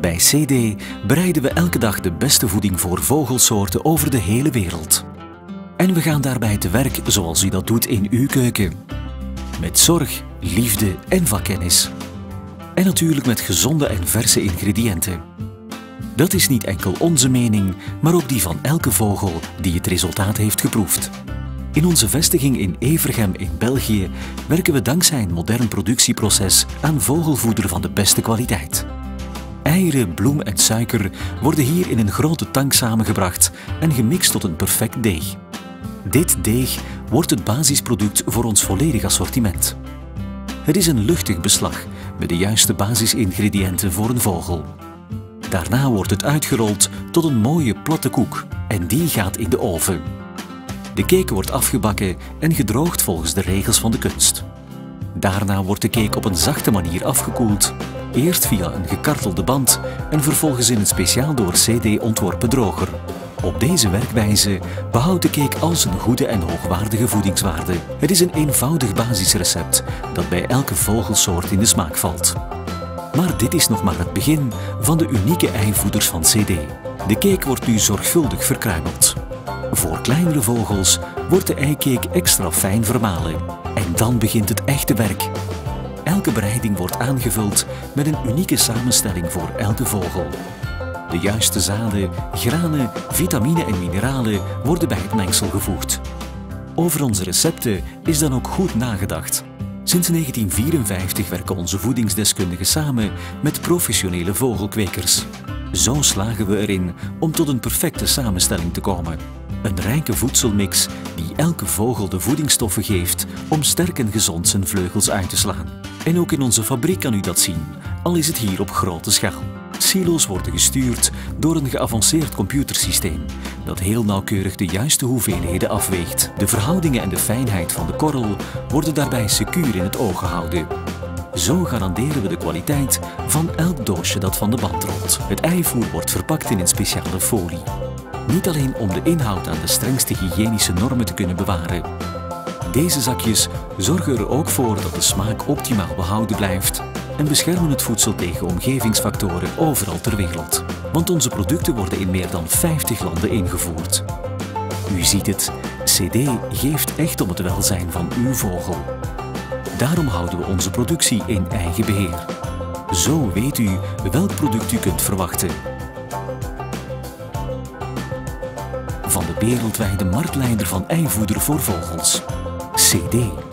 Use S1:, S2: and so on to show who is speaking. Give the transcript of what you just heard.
S1: Bij CD bereiden we elke dag de beste voeding voor vogelsoorten over de hele wereld. En we gaan daarbij te werk zoals u dat doet in uw keuken. Met zorg, liefde en vakkennis. En natuurlijk met gezonde en verse ingrediënten. Dat is niet enkel onze mening, maar ook die van elke vogel die het resultaat heeft geproefd. In onze vestiging in Evergem in België werken we dankzij een modern productieproces aan vogelvoeder van de beste kwaliteit. Eieren, bloem en suiker worden hier in een grote tank samengebracht en gemixt tot een perfect deeg. Dit deeg wordt het basisproduct voor ons volledig assortiment. Het is een luchtig beslag met de juiste basisingrediënten voor een vogel. Daarna wordt het uitgerold tot een mooie platte koek en die gaat in de oven. De cake wordt afgebakken en gedroogd volgens de regels van de kunst. Daarna wordt de cake op een zachte manier afgekoeld, eerst via een gekartelde band en vervolgens in een speciaal door CD ontworpen droger. Op deze werkwijze behoudt de cake al zijn goede en hoogwaardige voedingswaarde. Het is een eenvoudig basisrecept dat bij elke vogelsoort in de smaak valt. Maar dit is nog maar het begin van de unieke eivoeders van CD. De cake wordt nu zorgvuldig verkruimeld. Voor kleinere vogels wordt de eicake extra fijn vermalen. En dan begint het echte werk. Elke bereiding wordt aangevuld met een unieke samenstelling voor elke vogel. De juiste zaden, granen, vitamine en mineralen worden bij het mengsel gevoegd. Over onze recepten is dan ook goed nagedacht. Sinds 1954 werken onze voedingsdeskundigen samen met professionele vogelkwekers. Zo slagen we erin om tot een perfecte samenstelling te komen. Een rijke voedselmix die elke vogel de voedingsstoffen geeft om sterk en gezond zijn vleugels uit te slaan. En ook in onze fabriek kan u dat zien, al is het hier op grote schaal. Silo's worden gestuurd door een geavanceerd computersysteem dat heel nauwkeurig de juiste hoeveelheden afweegt. De verhoudingen en de fijnheid van de korrel worden daarbij secuur in het oog gehouden. Zo garanderen we de kwaliteit van elk doosje dat van de band rolt. Het eivoer wordt verpakt in een speciale folie. Niet alleen om de inhoud aan de strengste hygiënische normen te kunnen bewaren. Deze zakjes zorgen er ook voor dat de smaak optimaal behouden blijft en beschermen het voedsel tegen omgevingsfactoren overal ter wereld. Want onze producten worden in meer dan 50 landen ingevoerd. U ziet het, CD geeft echt om het welzijn van uw vogel. Daarom houden we onze productie in eigen beheer. Zo weet u welk product u kunt verwachten. Van de wereldwijde marktleider van eivoeder voor vogels, CD.